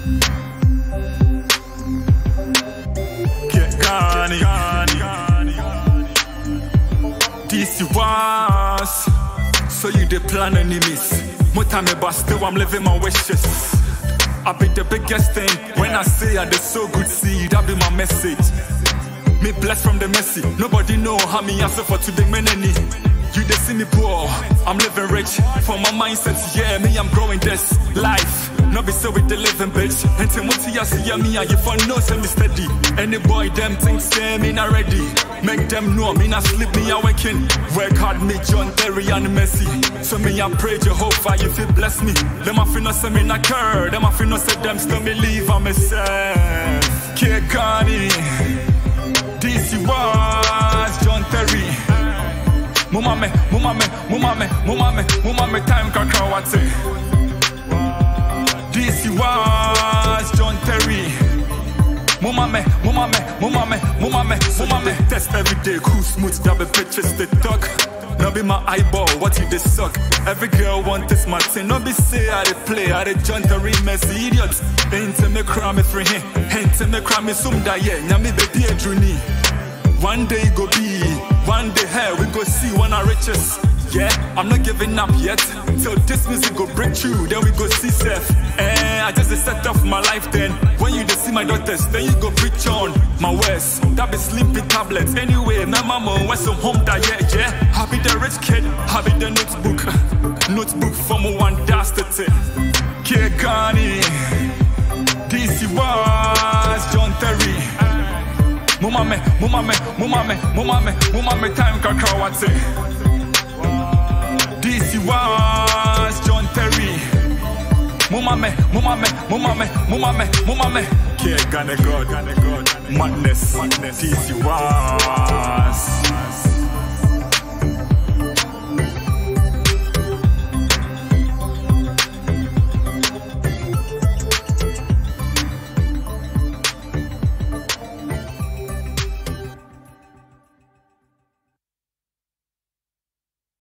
Gunny Dc was. So you dey plan enemies. More time but still I'm living my wishes. I be the biggest thing. When I say I dey sow good seed, that be my message. Me blessed from the Messi. Nobody know how me answer for today, menEni. You dey see me poor, I'm living rich. For my mindset, yeah, me I'm growing this life. No be so with the living bitch. And Timothy I see me and you for no say me steady. Any boy them think say me not ready. Make them know me not sleep, me awaken. Work hard, me John Terry and Messi. So me I pray Jehovah if you bless me. Them I feel no say me not care. Them I feel no say them still me leave on myself. Gunny Dc was John Terry. Mumame, time karaa wati. Dc was John Terry. Mumame. Test every day, cool smooth, double pictures they talk. No be my eyeball, what you they suck. Every girl want this my thing. No be say I they play, I they John Terry Messi Eduot. Ain't me cry me free, ain't me cry me sum da yeah. Nyame bEbiaa eduru. One day go be, one day here we go see one our riches. Yeah, I'm not giving up yet. Till this music go break through, then we go see Seth. I just set off my life then. When you see my daughters, then you go preach on my words. That be sleeping tablets. Anyway, my mama went some home that yeah. I be the rich kid, I be the notebook from one dastard. Gunny Dc was John Terry. Mumame, time karaa wati. Dc was John Terry. Mumame. Gunny God. Madness. Dc was.